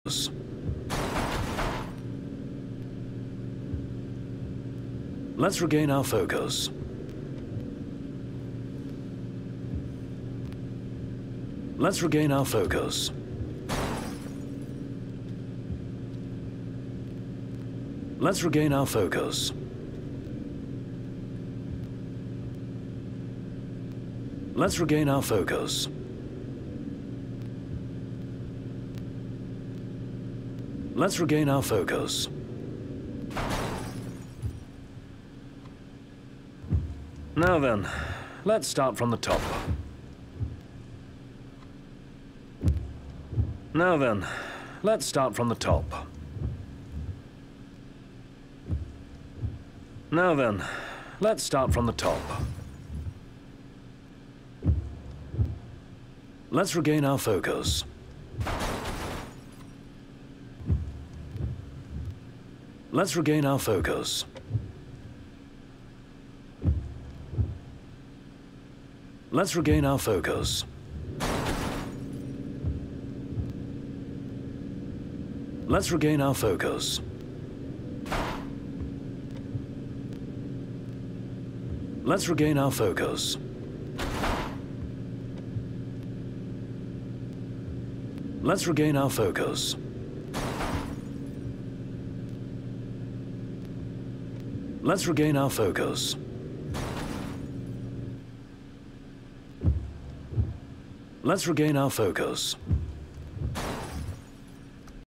Let's regain our focus. Let's regain our focus. Let's regain our focus. Let's regain our focus. Let's regain our focus. Now then, let's start from the top. Now then, let's start from the top. Now then, let's start from the top. Let's regain our focus. Let's regain our focus. Let's regain our focus. Let's regain our focus. Let's regain our focus. Let's regain our focus. Let's regain our focus. Let's regain our focus.